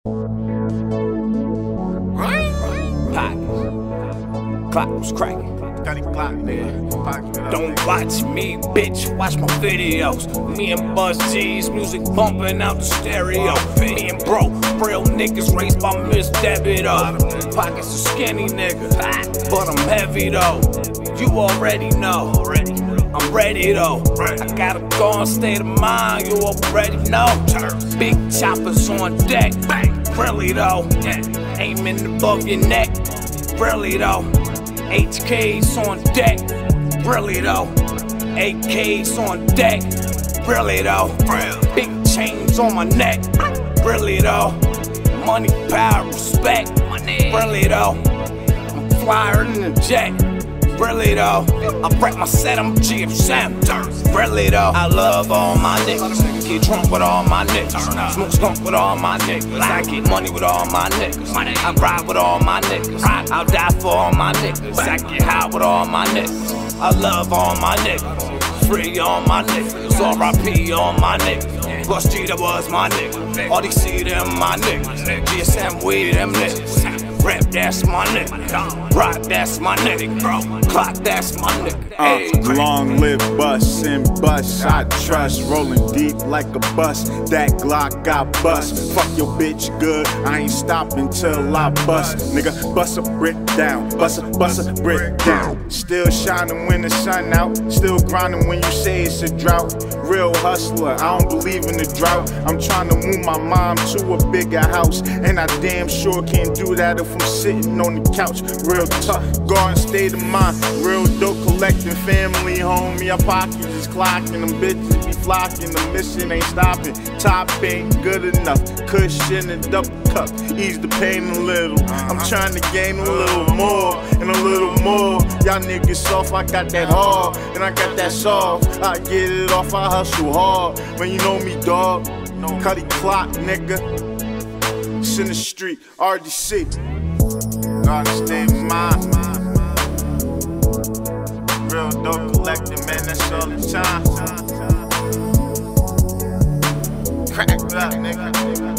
Clocc was cracking. Cuddy Clocc, nigga. Don't watch me, bitch, watch my videos. Me and Buzz G's, music bumping out the stereo. Me and bro, real niggas raised by Miss Debbie though. Pockets are skinny nigga, but I'm heavy though. You already know, I'm ready though. I got a gone state of mind, you already know. Big choppers on deck, really though. Aiming above your neck, really though. HKs on deck, really though. AKs on deck, really though. Big chains on my neck, really though. Money, power, respect, really though. I'm flyer in the jet, really though. I wreck my set, I'm GFM, really though. I love all my niggas, get drunk with all my niggas, smoke skunk with all my niggas. I get money with all my niggas, I ride with all my niggas, I'll die for all my niggas. I get high with all my niggas, I love all my niggas, free all my niggas, R.I.P all my niggas. Plus G, that was my nigga, RDC, them my niggas, GSM, we them niggas. Rap, that's my nigga. Rock, that's my nigga. Clocc, that's my nigga. Long live bus and bus, I trust. Rolling deep like a bus. That Glock got bust. Fuck your bitch good, I ain't stopping till I bust. Nigga, bust a brick down. Bust a brick down. Still shining when the sun out. Still grinding when you say it's a drought. Real hustler, I don't believe in the drought. I'm trying to move my mom to a bigger house, and I damn sure can't do that if I'm sitting on the couch. Real tough, garden state of mind. Real dope collecting family, homie. Our pockets is clocking, them bitches be flocking. The mission ain't stopping, top ain't good enough. Cushion and double cup, ease the pain a little. I'm trying to gain a little more and a little more. Y'all niggas soft, I got that hard and I got that soft. I get it off, I hustle hard. Man, you know me, dog. Cuddy Clocc, nigga. It's in the street, RDC. Gotta stay in mind. Real dope collecting, man, that's all the time. Crack up, nigga.